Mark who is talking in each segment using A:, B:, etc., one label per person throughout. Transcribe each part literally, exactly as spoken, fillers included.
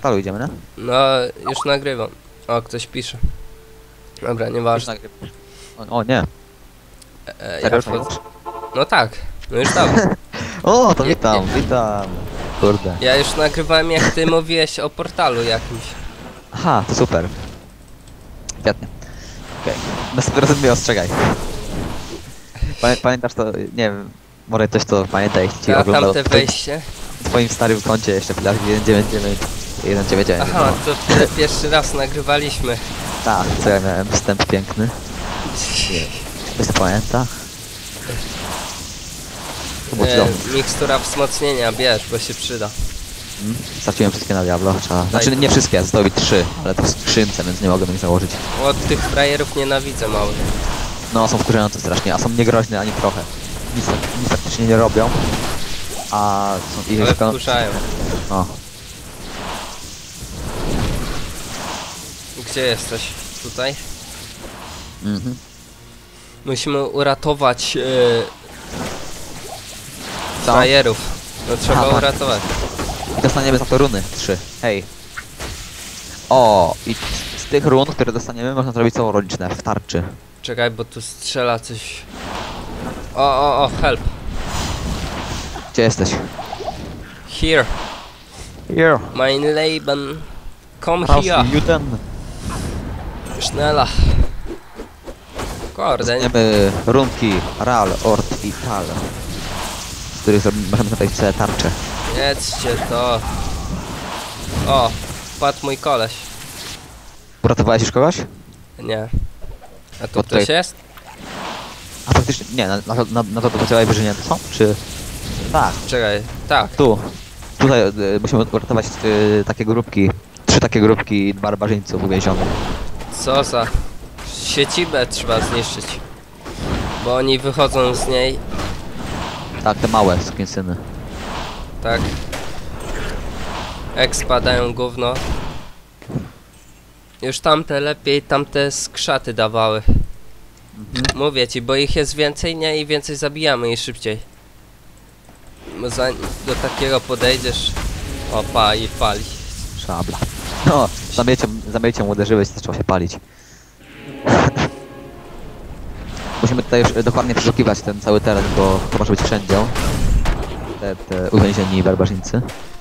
A: portalu idziemy, nie?
B: No, już nagrywam. O, ktoś pisze. Dobra, nieważne.
A: O, o nie.
B: E, ja wchodzę... No tak, no już dawno.
A: O, to witam, witam. Kurde.
B: Ja już nagrywałem, jak ty mówiłeś o portalu jakimś.
A: Aha, to super. Świetnie. Okej, okay. Następnym razem mnie ostrzegaj. Pamię pamiętasz to, nie wiem, może ktoś to pamięta, jeśli ci
B: A
A: oglądał
B: tamte wejście?
A: w twoim starym koncie jeszcze w lat jeden dziewięć dziewięć jeden dziewięć dziewięć.
B: Aha, to wtedy pierwszy raz nagrywaliśmy.
A: Tak, co ja miałem wstęp piękny. Ktoś to pamięta?
B: E, mikstura wzmocnienia, bierz, bo się przyda.
A: Hmm? Straciłem wszystkie na Diablo, trzeba... Znaczy nie wszystkie, zostały mi trzy, ale to w skrzynce, więc nie mogę ich założyć.
B: Od tych frajerów nienawidzę małych.
A: No, są wkurzające strasznie, a są niegroźne ani trochę. Nic, nic praktycznie nie robią. A są ich
B: Ale
A: jeszcze...
B: wkurzają.
A: No.
B: Gdzie jesteś? Tutaj?
A: Mhm.
B: Musimy uratować yy,
A: Co?
B: frajerów. No trzeba
A: Aha.
B: uratować.
A: I dostaniemy za to runy. Trzy. Hej. O, i z tych run, które dostaniemy, można zrobić całą roliczne w tarczy.
B: Czekaj, bo tu strzela coś. O, o, o, help.
A: Gdzie jesteś?
B: Here.
A: Here.
B: Mein Leben. Komm
A: Raus,
B: hier.
A: Juden.
B: Schneller. Kurde.
A: Dostaniemy runki Ral, Ort i Tal, z których możemy zrobić całe tarcze.
B: Jedzcie to. O, wpadł mój koleś.
A: Uratowałeś już kogoś?
B: Nie. A tu
A: Bo
B: ktoś
A: tutaj-
B: jest?
A: A faktycznie, nie, na, na, na, na to dopiero wyżynie to są? Czy... Tak,
B: Czekaj, tak.
A: tu. Tutaj y, musimy uratować y, takie grupki, trzy takie grupki barbarzyńców uwięzionych.
B: Co za... Siedzibę trzeba zniszczyć. Bo oni wychodzą z niej,
A: Tak, te małe skinsyny.
B: tak. Jak spadają gówno. Już tamte lepiej, tamte skrzaty dawały.
A: Mhm.
B: Mówię ci, bo ich jest więcej, nie? I więcej zabijamy i szybciej. Bo zanim do takiego podejdziesz... Opa, i pali.
A: Szabla. No, zamieciem, zamieciem uderzyłeś, zaczął się palić. Musimy tutaj już dokładnie przeszukiwać ten cały teren, bo to może być wszędzie. Te, te uwięzieni barbarzyńcy.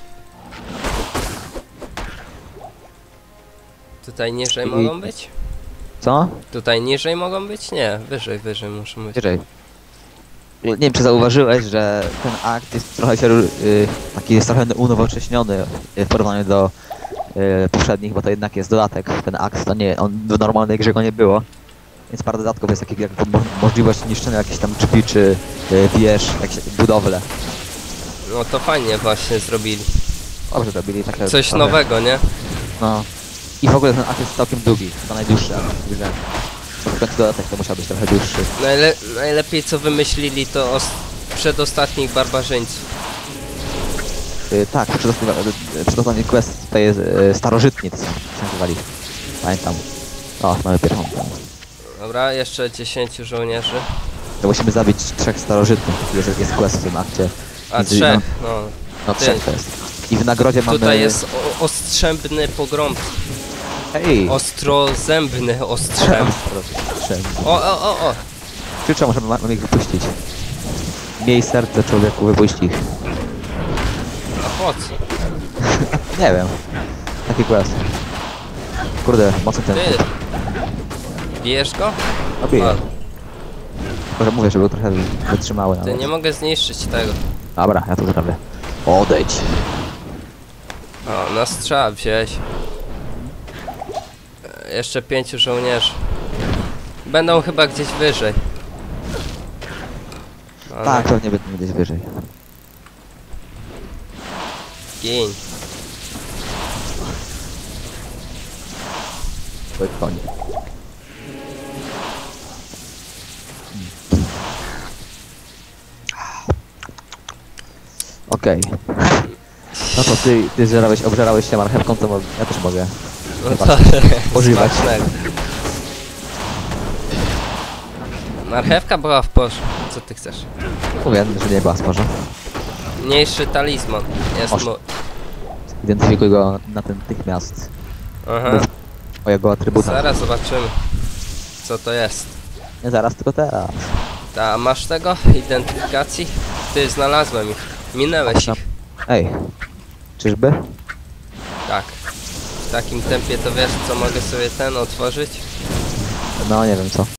B: Tutaj niżej
A: I-
B: mogą być?
A: Co?
B: Tutaj niżej mogą być? Nie, wyżej, wyżej muszą być.
A: Wyżej. Nie wiem, czy zauważyłeś, że ten akt jest trochę się, y, taki jest trochę unowocześniony w porównaniu do y, poprzednich, bo to jednak jest dodatek. Ten akt to nie, on w normalnej grze go nie było. Więc parę dodatków jest takich jak mo możliwość niszczenia jakichś tam drzwi czy y, wież, jakieś budowle.
B: No to fajnie właśnie zrobili.
A: Dobrze zrobili takie
B: Coś
A: trochę,
B: nowego, nie?
A: No. I w ogóle ten akt jest całkiem długi, chyba najdłuższy akt w grze. Bo w końcu dodatek to musiał być trochę dłuższy.
B: Najle najlepiej co wymyślili to os przedostatnich barbarzyńców.
A: Y, tak, przedostatni, przedostatni quest to jest y, starożytni, to są, się nazywali. Pamiętam. O, mamy pierwszą.
B: Dobra, jeszcze dziesięciu żołnierzy.
A: To musimy zabić trzech starożytnych, jest, jest quest w tym akcie.
B: A
A: Między-
B: trzech,
A: No,
B: no.
A: no
B: Ty.
A: trzech to jest. I w nagrodzie mamy...
B: Tutaj jest o ostrzębny pogrąb.
A: Hej!
B: Ostrozębny ostrzęp.
A: Trzech.
B: O, o, o, o.
A: Krzyczą, możemy mamy ich wypuścić. Miej serce człowieku, wypuść ich.
B: A po co?
A: Nie wiem. Taki quest. Kurde, mocno ten...
B: Ty. Bijesz go?
A: Obiję.
B: A,
A: Tylko, że mówię, że był trochę wytrzymały.
B: ty
A: nawet.
B: nie mogę zniszczyć tego.
A: Dobra, ja to zrobię. Odejdź.
B: O, nas trzeba wziąć. E, Jeszcze pięciu żołnierzy. Będą chyba gdzieś wyżej. Ale
A: Tak, pewnie będę gdzieś wyżej.
B: Gin.
A: To jest koń. Okej. No to ty, ty zżerałeś, obżerałeś się marchewką, to mo- ja też mogę.
B: No
A: Chyba
B: to
A: używać.
B: smacznego. Marchewka była w porządku. Co ty chcesz?
A: Mówię, że nie była sporza.
B: Mniejszy talizman. Jest
A: Oż.
B: mo
A: Identyfikuj go natychmiast.
B: Aha,
A: Bez mojego atrybuta.
B: zaraz zobaczymy, co to jest.
A: Nie zaraz, tylko teraz.
B: A masz tego? Identyfikacji? Ty, znalazłem ich. Minęłeś ich.
A: Ej. Czyżby?
B: Tak. W takim tempie to wiesz, co mogę sobie ten otworzyć?
A: No nie wiem co.